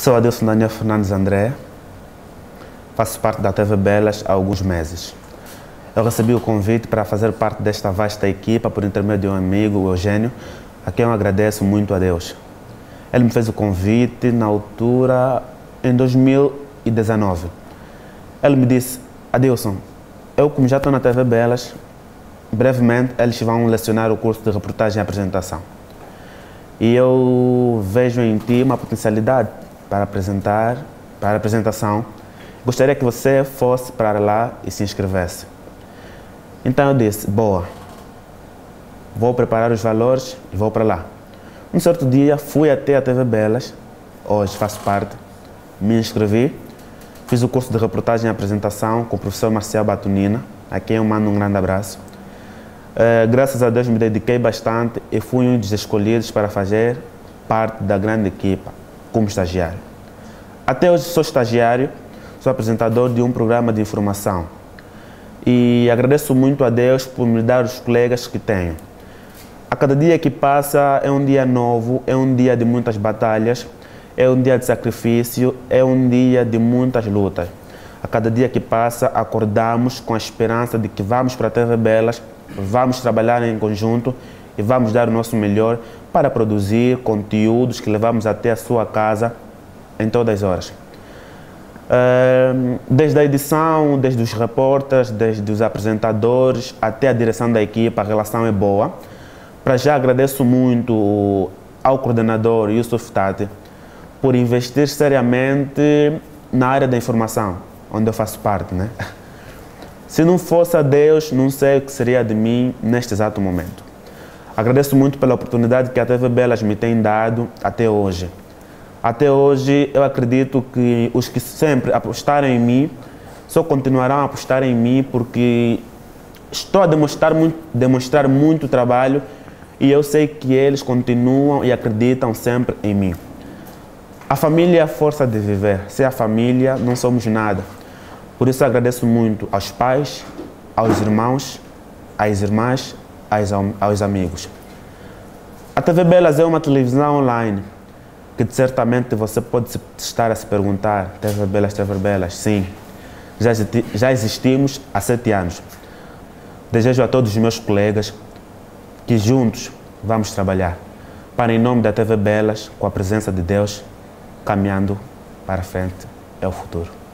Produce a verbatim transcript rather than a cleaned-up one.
Sou Adilson Daniel Fernandes André, faço parte da T V Belas há alguns meses. Eu recebi o convite para fazer parte desta vasta equipa por intermédio de um amigo, o Eugênio, a quem eu agradeço muito a Deus. Ele me fez o convite na altura, em dois mil e dezenove. Ele me disse: Adilson, eu como já estou na T V Belas, brevemente eles vão lecionar o curso de reportagem e apresentação. E eu vejo em ti uma potencialidade para apresentar, para a apresentação. Gostaria que você fosse para lá e se inscrevesse. Então eu disse: boa, vou preparar os valores e vou para lá. Um certo dia fui até a T V Belas, hoje faço parte, me inscrevi, fiz o curso de reportagem e apresentação com o professor Marcial Batunina, a quem eu mando um grande abraço. Uh, graças a Deus me dediquei bastante e fui um dos escolhidos para fazer parte da grande equipa, como estagiário. Até hoje sou estagiário, sou apresentador de um programa de informação. E agradeço muito a Deus por me dar os colegas que tenho. A cada dia que passa é um dia novo, é um dia de muitas batalhas, é um dia de sacrifício, é um dia de muitas lutas. A cada dia que passa acordamos com a esperança de que vamos para a T V Belas, vamos trabalhar em conjunto e vamos dar o nosso melhor para produzir conteúdos que levamos até a sua casa em todas as horas. Desde a edição, desde os repórteres, desde os apresentadores até a direção da equipa, a relação é boa. Para já agradeço muito ao coordenador Yusuf Tati por investir seriamente na área da informação, onde eu faço parte, né? Se não fosse a Deus, não sei o que seria de mim neste exato momento. Agradeço muito pela oportunidade que a T V Belas me tem dado até hoje. Até hoje, eu acredito que os que sempre apostaram em mim, só continuarão a apostar em mim porque estou a demonstrar muito, demonstrar muito trabalho e eu sei que eles continuam e acreditam sempre em mim. A família é a força de viver. Sem a família, não somos nada. Por isso agradeço muito aos pais, aos irmãos, às irmãs, aos, aos amigos. A T V Belas é uma televisão online que certamente você pode estar a se perguntar: T V Belas, T V Belas? Sim, já, já existimos há sete anos. Desejo a todos os meus colegas que juntos vamos trabalhar para, em nome da T V Belas, com a presença de Deus, caminhando para frente, é o futuro.